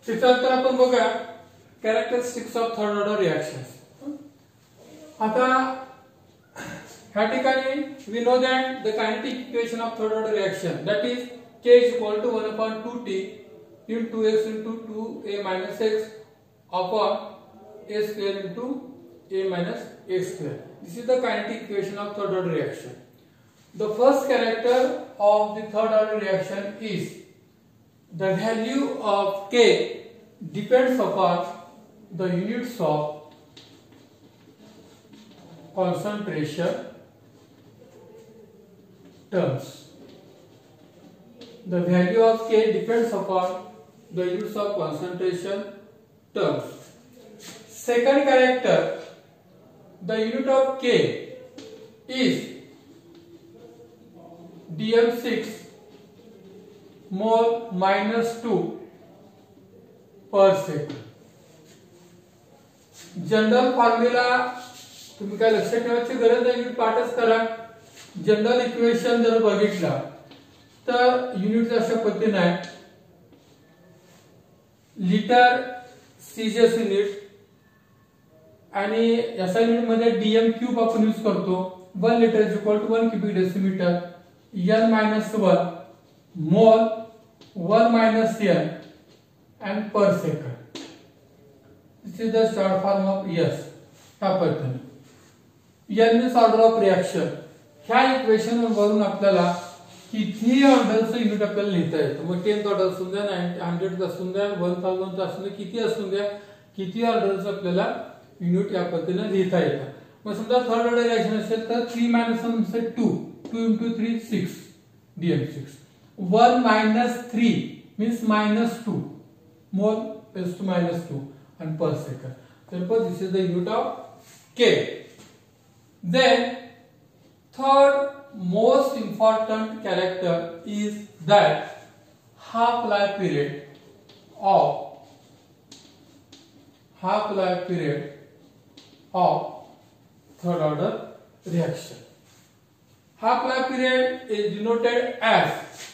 त्याच्यानंतर आपण बघा characteristics of third order reactions. आता ह्या ठिकाणी we know that the kinetic equation of third order reaction that is k is equal to 1/2t into x into 2a minus x upon a square into a minus x square. This is the kinetic equation of third order reaction. The first character of the third order reaction is the value of k depends upon the units of concentration terms. The value of k depends upon the units of concentration terms. Second character, the unit of k is dm6 mole minus 2 per second. General formula तुम्ही काय लक्षात ठेवायची गरज नाही, unit पाठच करा. General equation जर बघितला तर युनिट अशा पद्धतीने आहे. लिटर सीजीएस युनिट आणि एसआय युनिट मध्ये डीएम क्यूब आपण यूज करतो. 1 litre is equal to 1 cubic decimetre. n minus 1 mole 1 minus n and per second. This is the short form of S. ह्या पद्धतीने n means order of reaction. ह्या equation वरून आपल्याला किती ऑर्डरचं unit आपल्याला लिहिता येतं. मग 10th ऑर्डर असून द्या, 100 असून द्या, 1000 असून द्या, किती असून द्या, किती ऑर्डरचं आपल्याला युनिट या पद्धतीने लिहिता येतं. मग समजा थर्ड ऑर्डर रिएक्शन असेल तर 3 minus 1 म्हणजे 2 into 3 6 dm6. 1 minus 3 means minus 2 mole is to minus 2 and per second. Therefore this is the unit of k. Then third most important character is that half-life period of third order reaction. Half-life period is denoted as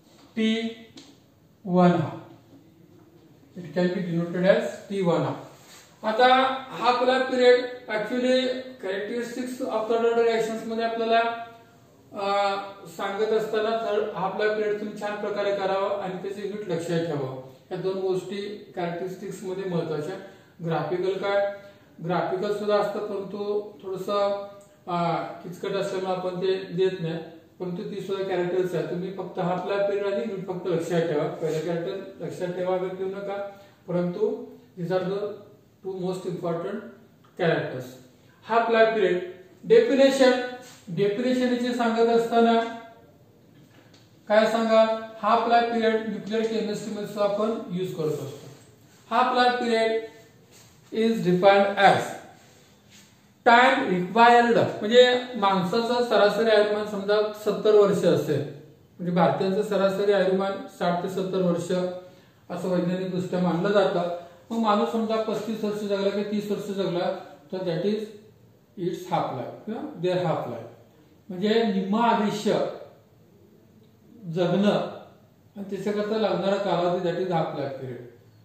T1 half. It can be denoted as T1 half. आता half-life period actually characteristics of third order reactions मध्ये आपल्याला सांगत असताना half-life period तुम्ही छान प्रकारे करावा आणि त्याचे युनिट लक्षात ठेवावं. या दोन गोष्टी कॅरेक्टरिस्टिक्स मध्ये महत्त्वाच्या. ग्राफिकल काय ग्राफिकल सुद्धा असतं परंतु थोडंसं किचकट असल्यामुळे आपण ते देत नाही, परंतु ती सुद्धा कॅरेक्टर्स आहे. तुम्ही फक्त half-life period आणि युनिट फक्त लक्षात ठेवा. पहिलं कॅरेक्टर लक्षात ठेवावे किंवा नका, परंतु these are the two most important characters. Half-life period definition याची सांगत असताना काय सांगा, half-life period न्यूक्लिअर केमिस्ट्री मध्ये सुद्धा आपण यूज करत असतो. Half-life period is defined as time required. म्हणजे माणसाचं सरासरी आयुर्मान समजा 70 वर्ष असेल, म्हणजे भारतीयांचं सरासरी आयुर्मान 60 ते 70 वर्ष असं वैज्ञानिक दृष्ट्या मानलं जातं. मग माणूस समजा 35 वर्ष जगला की 30 वर्ष जगला तर that is its half life किंवा देअर हाफ लाईफ. म्हणजे निम्म आयुष्य जगणं आणि त्याच्याकरता लागणारा कालावधी that is half life period.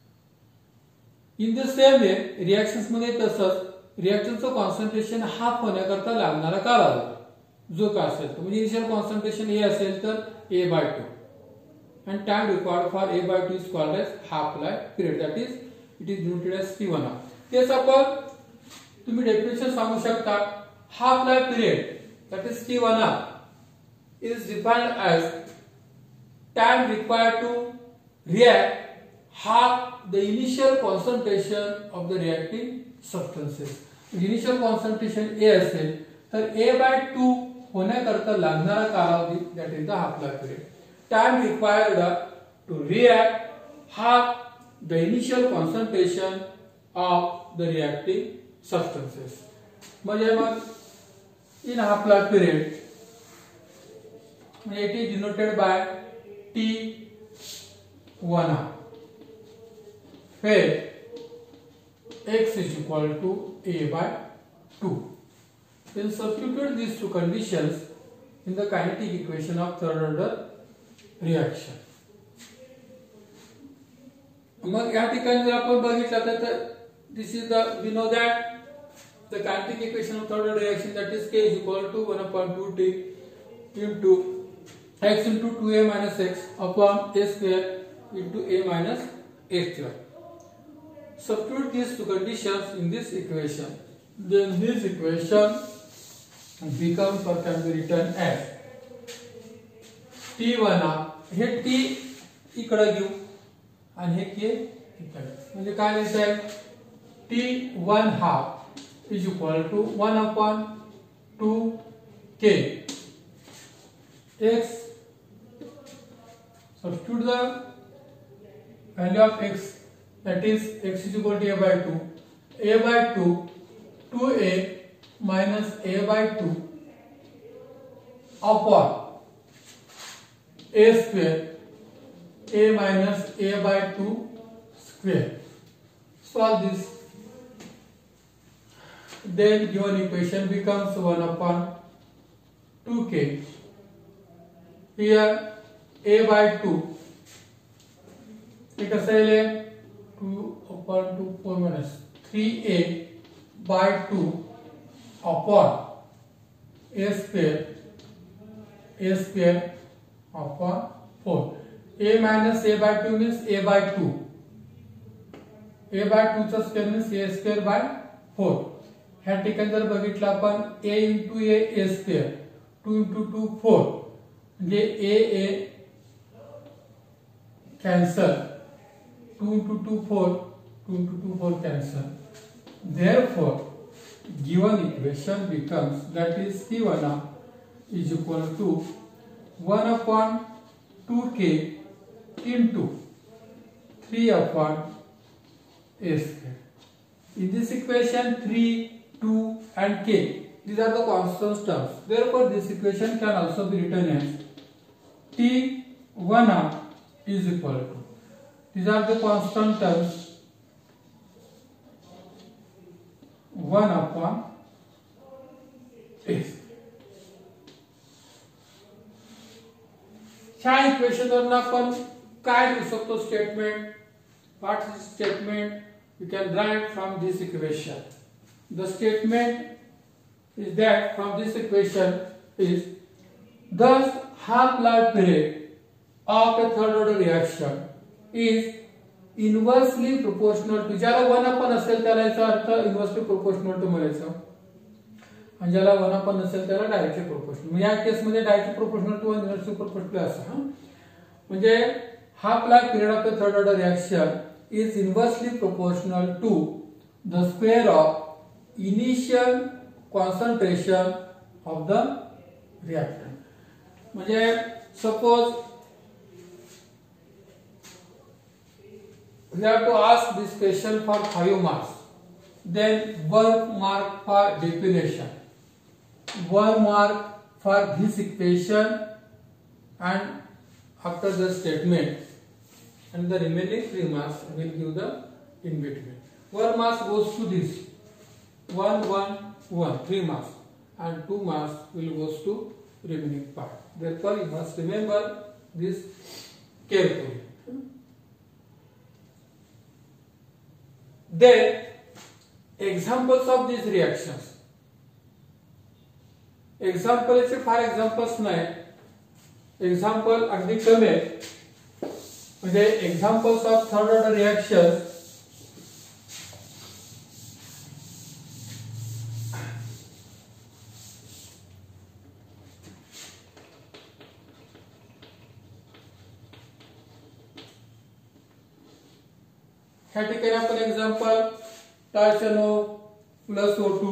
In the same way reactions मध्ये तसंच रिएक्शनचं कॉन्सन्ट्रेशन हाफ होण्याकरता लागणारा कालावधी जो का असेल तो, म्हणजे इनिशियल कॉन्सन्ट्रेशन ए असेल तर A/2 and time required for A/2 is called as half life period, that is it is denoted as T1 half. तेच आपण तुम्ही डेफिनेशन सांगू शकता. Half life period that is T1 half is defined as time required to react half the initial concentration of the reacting substances. Initial concentration A असेल तर A/2 होण्याकरता लागणारा कालावधी that is the half life period. Time required to react half the initial concentration of the reacting substances. म्हणजे मग in half life period म्हणजे it is denoted by T1 half where x is equal to A/2. Then substitute these two conditions in the kinetic equation of third order reaction. मग या ठिकाणी जर आपण बघितलं तर this is the we know that the kinetic equation of third order reaction, that is K is equal to 1/2T into x into 2a minus x upon a square into a minus a square. Substitute these two conditions in this equation, then this equation becomes or can be written as T1 हे T इकडे घेऊ आणि हे K इकडे, म्हणजे काय लिहिता येईल T1 half is equal to 1/2K x. Substitute the value of x, that is x is equal to a by 2, a by 2 2a minus a by 2 upon a square, a minus a by 2 square. Solve this. Then given equation becomes 1/2K. Here a by 2 it is 2/2 4 minus 3a by 2 upon a square upon 4. A minus a by 2 means a by 2. a by 2 चा square means a square by 4. ह्या ठिकाणी जर बघितलं आपण a into a square 2 into 2 4, म्हणजे a cancel, 2 into 2 4, 2 into 2 4 cancel. Therefore given equation becomes, that is T1 is equal to 1/2K into 3/a square. In this equation 3, 2 and K, these are the constant terms. Therefore this equation can also be written as T1 is equal to, these are the constant terms, 1/a. ह्या equation वरून आपण काय लिहू शकतो statement? What is statement? You can write from this equation. The statement is that from this equation is, thus half-life period of a third order reaction is inversely proportional to, ज्याला 1/, असेल त्याला याचा अर्थ inversely proportional to म्हणायचं, आणि ज्याला 1/, असेल त्याला directly proportional. म्हणजे या केस मध्ये डायरेक्टली प्रोपोर्शनल टू आणि इनव्हर्सली प्रोपोर्शनल असं. म्हणजे half-life period of a third order reaction is inversely proportional to the square of initial concentration of the reactant. म्हणजे suppose we have to ask this question for 5 marks, then 1 mark for definition, 1 mark for this equation and after the statement, and the remaining 3 marks will give the in between. 1 mark goes to this, 1 1 1 3 marks, and 2 marks will goes to remaining part. Therefore you must remember this carefully. Then examples of these reactions. Example चे फार examples नाही, example अगदी कमी आहे. म्हणजे examples of third order reactions ह्या ठिकाणी आपण example twice NO plus O2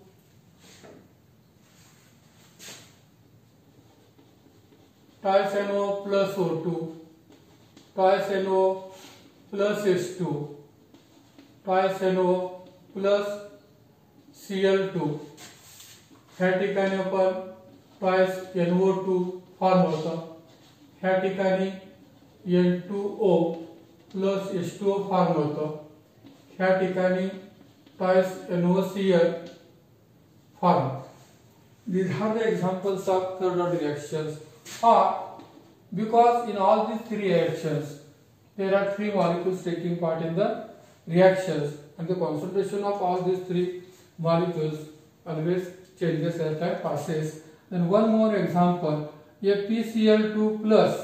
twice NO plus O2 twice NO plus H2 twice NO plus Cl2 ह्या ठिकाणी आपण टायस NO2 फॉर्म होतं, ह्या ठिकाणी N2O प्लस H2O फॉर्म होतं, ह्या ठिकाणी twice NOCl form. These are the examples of third order reactions. Or because in all these three reactions there are 3 molecules taking part in the reactions, and the concentration of all these 3 molecules always changes as time passes. Then one more example, a PCl2 plus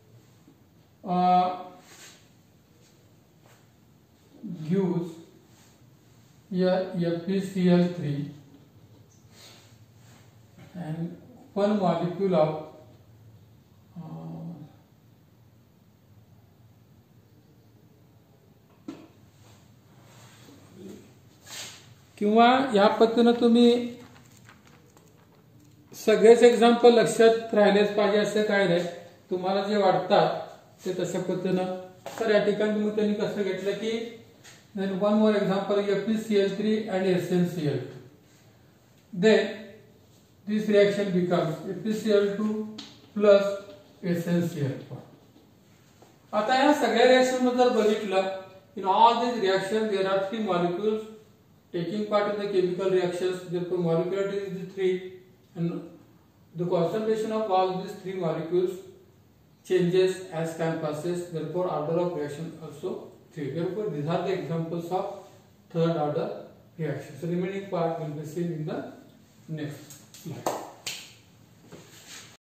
gives a PCl3 and one molecule of किंवा या पद्धतीनं तुम्ही सगळेच example लक्षात राहिलेच पाहिजे असं काय नाही, तुम्हाला जे वाटतात ते तशा पद्धतीनं. तर या ठिकाणी मग त्यांनी कसं घेतलं की one more example FeCl3 and SnCl2. Then this reaction becomes FeCl2 plus SnCl4. आता या सगळ्या रिएक्शन मध्ये जर बघितलं, in all these reactions there are 3 molecules taking part in the chemical reactions. Therefore molecularity is 3 and the concentration of all these 3 molecules changes as time passes. Therefore order of reaction also 3. Therefore these are the examples of third order reactions. So remaining part will be seen in the next slide.